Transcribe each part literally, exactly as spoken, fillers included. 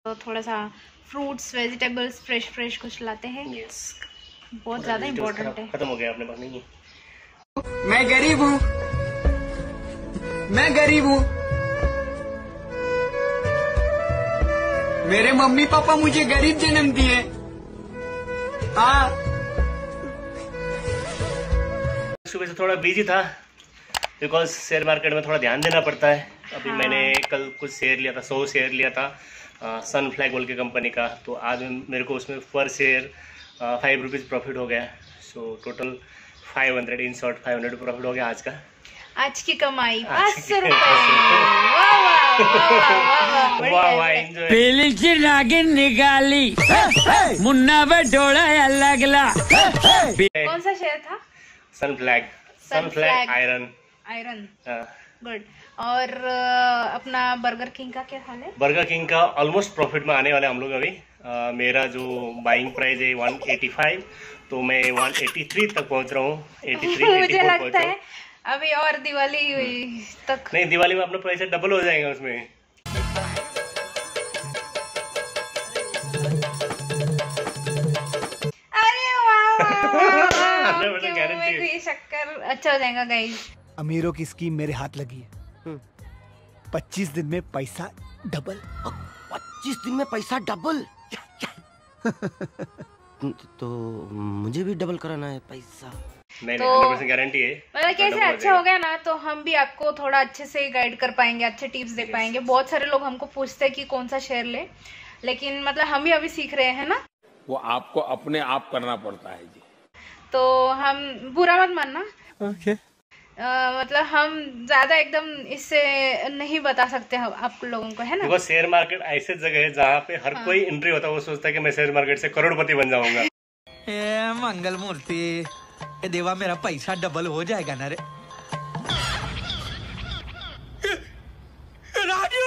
तो थोड़ा सा फ्रूट्स वेजिटेबल्स फ्रेश फ्रेश कुछ लाते हैं। yes. बहुत ज़्यादा इम्पोर्टेंट है। खत्म हो गया अपने पास नहीं है। मैं गरीब हूँ, मैं गरीब हूँ, मेरे मम्मी पापा मुझे गरीब जन्म दिए। हाँ, सुबह से थोड़ा बिजी था बिकॉज शेयर मार्केट में थोड़ा ध्यान देना पड़ता है। अभी हाँ। मैंने कल कुछ शेयर लिया था, सौ शेयर लिया था सन फ्लैग बोल के कंपनी का। तो आज मेरे को उसमें पर शेयर फाइव रुपीज़ प्रॉफिट हो गया। So total five hundred in short five hundred profit हो गया आज का। आज की कमाई पाँच सौ रुपए नागिन निकाली मुन्ना पे डोला लगला। कौन सा शेयर था? Sun Flag, Sun Flag iron iron good. और अपना बर्गर किंग का क्या हाल है? बर्गर किंग का ऑलमोस्ट प्रॉफिट में आने वाले हम लोग अभी। uh, मेरा जो बाइंग प्राइस है वन एटी फाइव, तो मैं वन एटी थ्री तक पहुंच रहा हूँ। एटी थ्री मुझे लगता है अभी और दिवाली तक नहीं, दिवाली में अपना प्राइस डबल हो जाएगा उसमें। अरे वाह, ये शक्कर अच्छा हो जाएगा गाइस। अमीरों की स्कीम मेरे हाथ लगी है। पच्चीस दिन में पैसा डबल। पच्चीस दिन में पैसा डबल? तो मुझे भी डबल कराना है पैसा। नहीं, तो हंड्रेड परसेंट गारंटी है। मतलब कैसे अच्छा हो गया ना, तो हम भी आपको थोड़ा अच्छे से गाइड कर पाएंगे, अच्छे टिप्स दे पाएंगे। बहुत सारे लोग हमको पूछते हैं कि कौन सा शेयर ले, लेकिन मतलब हम भी अभी सीख रहे हैं ना, वो आपको अपने आप करना पड़ता है जी। तो हम बुरा मत मानना। ओके। Uh, मतलब हम ज्यादा एकदम इससे नहीं बता सकते हम आप लोगों को, है ना। देखो शेयर मार्केट ऐसे जगह है जहाँ पे हर हाँ। कोई एंट्री होता है वो सोचता है कि मैं शेयर मार्केट से करोड़पति बन जाऊंगा। ए मंगल मूर्ति, ए देवा मेरा पैसा डबल हो जाएगा ना रे। राजू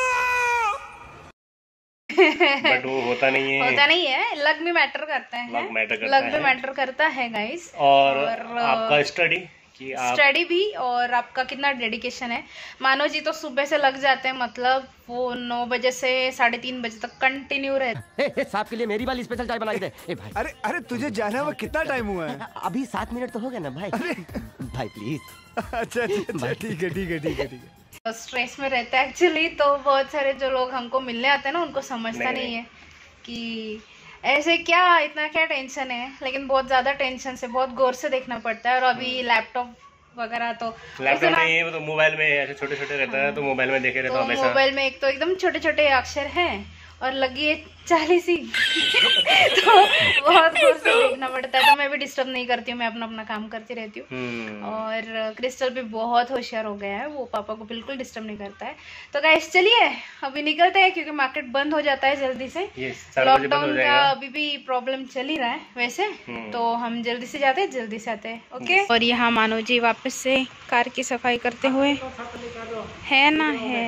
बट वो होता नहीं है, होता नहीं है। लक भी मैटर करता है, लक मैटर करता लक भी मैटर करता है गाइस। और, और आपका स्टडी आप... स्टडी भी और आपका कितना डेडिकेशन है। मानो जी तो सुबह से लग जाते हैं, मतलब वो नौ बजे से साढ़े तीन बजे तक कंटिन्यू रहते। साहब के लिए मेरी वाली स्पेशल चाय बना के दे। ए भाई, अरे अरे तुझे जाना में कितना टाइम हुआ है? अभी सात मिनट तो हो गया ना भाई। भाई प्लीज। अच्छा अच्छा ठीक है ठीक है ठीक है ठीक है। तो स्ट्रेस में रहता है एक्चुअली। तो बहुत सारे जो लोग हमको मिलने आते हैं ना, उनको समझता नहीं, नहीं है कि ऐसे क्या इतना क्या टेंशन है, लेकिन बहुत ज्यादा टेंशन से बहुत गौर से देखना पड़ता है। और अभी लैपटॉप वगैरह तो लैपटॉप नहीं है, तो मोबाइल में ऐसे छोटे छोटे रहता है, तो मोबाइल में देखे रहता हूं। तो मोबाइल में एक तो एकदम छोटे छोटे अक्षर हैं और लगी है चालीसी तो बहुत दूर से देखना पड़ता है। तो मैं भी डिस्टर्ब नहीं करती हूँ, मैं अपना अपना काम करती रहती हूँ। और क्रिस्टल भी बहुत होशियार हो गया है, वो पापा को बिल्कुल डिस्टर्ब नहीं करता है। तो गाइस चलिए अभी निकलते हैं, क्योंकि मार्केट बंद हो जाता है जल्दी से। लॉकडाउन का अभी भी प्रॉब्लम चल ही रहा है वैसे, तो हम जल्दी से जाते हैं, जल्दी से आते हैं। ओके। और यहाँ मानो जी वापस से कार की सफाई करते हुए है ना, है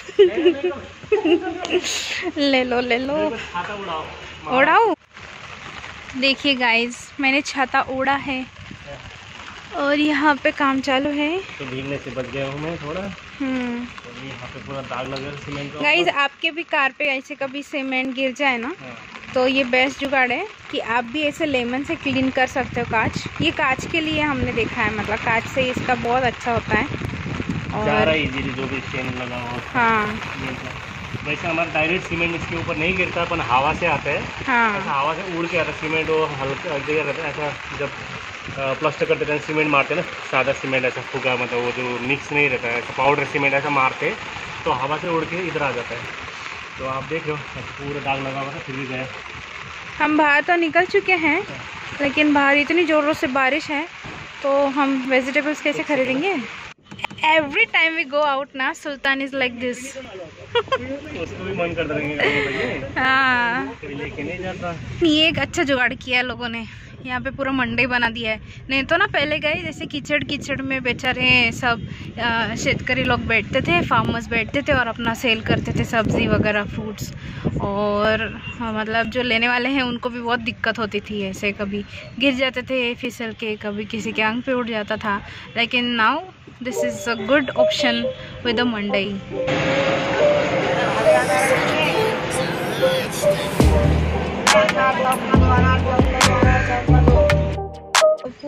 ले लो ले लो, उड़ाओ। देखिए गाइस, मैंने छाता उड़ा है और यहाँ पे काम चालू है। तो भीगने से बच गया हूँ मैं थोड़ा। हम्म तो यहाँ पे पूरा दाग लगा सीमेंट का। गाइस आपके भी कार पे ऐसे कभी सीमेंट गिर जाए ना, तो ये बेस्ट जुगाड़ है कि आप भी ऐसे लेमन से क्लीन कर सकते हो कांच। ये कांच के लिए हमने देखा है, मतलब कांच से इसका बहुत अच्छा होता है। और जो भी चेन लगा हुआ, हाँ वैसे हमारा डायरेक्ट सीमेंट इसके ऊपर नहीं गिरता, अपन हवा से आता है। हाँ। ऐसा हवा से उड़ के आता है सीमेंट, वो हल्का जगह रहता है। ऐसा जब प्लास्टर करते हैं सीमेंट मारते हैं ना, सादा सीमेंट ऐसा फूका, मतलब वो जो मिक्स नहीं रहता है, ऐसा पाउडर सीमेंट ऐसा मारते तो हवा से उड़ के इधर आ जाता है। तो आप देख लो पूरा दाग लगा हुआ था, फिर भी गया। हम बाहर तो निकल चुके हैं, लेकिन बाहर इतनी जोरों से बारिश है, तो हम वेजिटेबल्स कैसे खरीदेंगे? Every time we go out ना, सुल्तान is like this। उसको भी मन करता रहेगा। हाँ, लेके नहीं जाता। ये एक अच्छा जुगाड़ किया है लोगों ने, यहाँ पे पूरा मंडी बना दिया है। नहीं तो ना पहले गए जैसे कीचड़ कीचड़ में बेचारे सब शेतकरी लोग बैठते थे, फार्मर्स बैठते थे और अपना सेल करते थे सब्जी वगैरह, फ्रूट्स। और मतलब जो लेने वाले हैं उनको भी बहुत दिक्कत होती थी, ऐसे कभी गिर जाते थे फिसल के, कभी किसी के आंख पे उड़ जाता था। लेकिन now this is a good option with a mandi.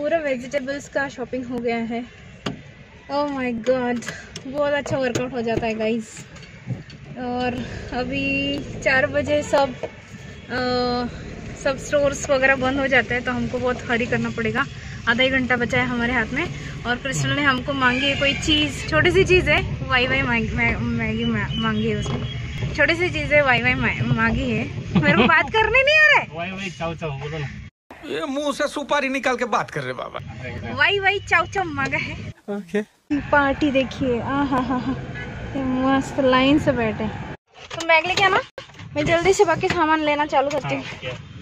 पूरा वेजिटेबल्स का शॉपिंग हो गया है। ओह माय गॉड, बहुत अच्छा वर्कआउट हो जाता है गाइस। और अभी चार बजे सब आ, सब स्टोर्स वगैरह बंद हो जाते हैं, तो हमको बहुत हरी करना पड़ेगा। आधा ही घंटा बचा है हमारे हाथ में। और क्रिस्टल ने हमको मांगी है कोई चीज़, छोटी सी चीज़ है, वाई वाई मैगी मांगी है उसने। छोटी सी चीज़ है, वाई वाई मांगी है। मेरे को बात करने नहीं आ रहा है। वाई वाई चाव चाव बोलो ना। ये मुंह से सुपारी निकाल के बात कर रहे बाबा। वाई वाई चाव चाव मांगा है। ओके। पार्टी देखिए, आ हा हा हा, मस्त लाइन से बैठे। तुम बैग लेके आना, मैं जल्दी से बाकी सामान लेना चालू करती हूँ।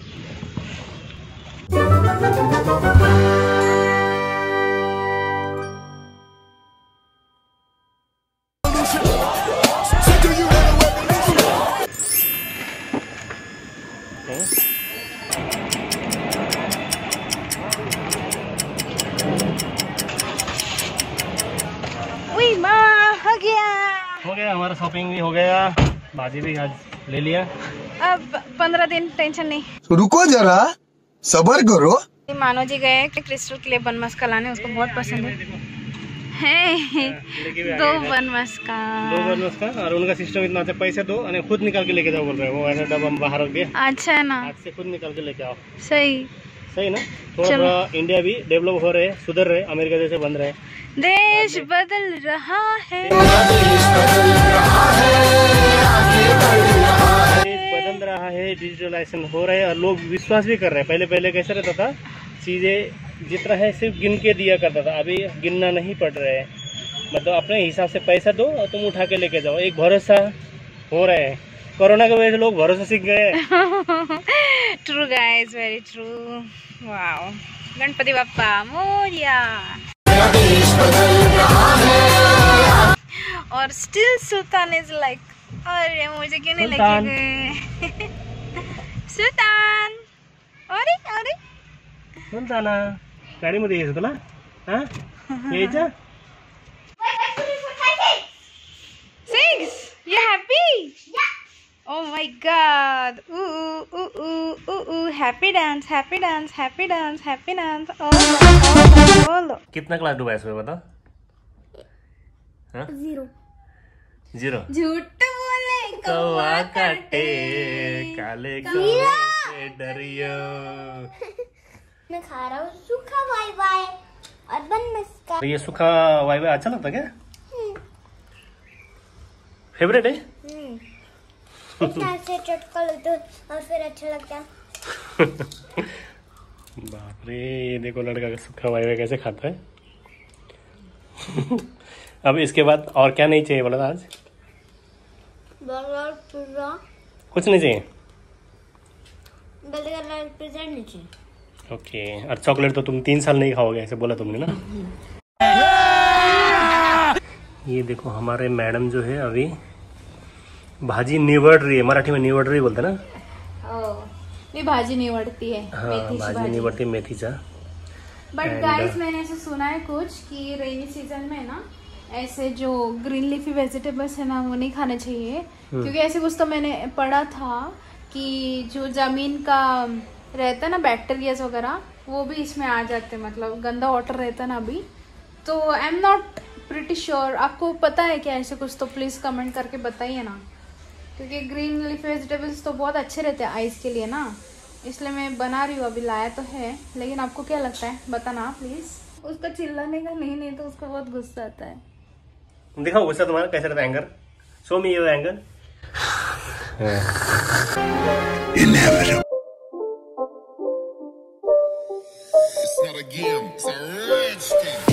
उई माँ, हो गया हो गया हमारा शॉपिंग भी हो गया, बाजी भी आज ले लिया। अब पंद्रह दिन टेंशन नहीं। रुको जरा, सबर करो। मानो जी गए क्रिस्टल के लिए बन मस्का लाने, उसको बहुत पसंद है। है दो बन मस्का, दो बन मस्का। और उनका सिस्टम इतना अच्छा, पैसे दो और खुद निकाल के लेके जाओ बोल रहे हैं। वो ऐसा डब्बा हम बाहर रख दिया। अच्छा है ना, आज से खुद निकाल के लेके आओ। सही सही ना। थोड़ा थोड़ा इंडिया भी डेवलप हो रहे, सुधर रहे, अमेरिका जैसे बन रहे। देश बदल रहा है, देश बदल रहा है, डिजिटलाइजेशन हो रहा है और लोग विश्वास भी कर रहे हैं। पहले पहले कैसे रहता था, चीजें जितना है सिर्फ गिन के दिया करता था, अभी गिनना नहीं पड़ रहा है। मतलब अपने हिसाब से पैसा दो और तुम उठा के लेके जाओ, एक भरोसा हो रहा है। कोरोना की वजह से लोग भरोसा सीख गए। True guys, very true. Wow, Ganpati Bappa Morya. और स्टिल सुल्तान इज लाइक, अरे मुझे क्यों नहीं लेके गए। सुल्तान, अरे अरे सुल्ताना गाडी मध्ये यायचं तुला, हा यायचं। Six, you happy? Yeah. Oh my God! Ooh ooh ooh ooh ooh! Happy dance, happy dance, happy dance, happy dance. Oh oh oh! कितना क्लास डूबा इसमें बता? Zero. जीरो। झूठ बोले कौवा काटे काले कौवे से डरियो। मैं खा रहा हूँ सूखा वाई वाई और बन मस्का। तो ये सूखा वाई वाई अच्छा लगता क्या? फेवरेट है? से चटका लगता और फिर अच्छा लगता। बाप रे, ये देखो लड़का का सूखा वाई वाई कैसे खाता है। अब इसके बाद और क्या नहीं चाहिए बोला था आज? बर्गर, पिज्जा, कुछ नहीं चाहिए। बर्गर, पिज्जा नहीं चाहिए। ओके। और चॉकलेट तो तुम तीन साल नहीं खाओगे ऐसे बोला तुमने ना। ये देखो हमारे मैडम जो है अभी भाजी निवड़ रही है, मराठी में निवड़ रही बोलते ना। मी भाजी निवडती है, हाँ, मेथीची भाजी भाजी निवडती मेथीचा। बट And, गाइस मैंने ऐसा सुना है कुछ कि रेनी सीजन में ना ऐसे जो ग्रीन लीफी वेजिटेबल्स है ना वो नहीं खाने चाहिए, क्योंकि ऐसे कुछ तो मैंने पढ़ा था कि जो जमीन का रहता है ना बैक्टीरियाज वगैरह वो भी इसमें आ जाते हैं, मतलब गंदा वाटर रहता है ना अभी। तो I am not pretty sure, आपको पता है क्या ऐसे कुछ तो प्लीज कमेंट करके बताइए ना, क्योंकि ग्रीन लीफी वेजिटेबल्स तो बहुत अच्छे रहते हैं आइस के लिए ना, इसलिए मैं बना रही हूँ। अभी लाया तो है, लेकिन आपको क्या लगता है बताना प्लीज। उसका चिल्लाने का नहीं नहीं तो उसको बहुत गुस्सा आता है। दिखाओ गुस्सा तुम्हारा कैसे रहता है, anger. Show me your anger. It's not a game, it's a rich thing.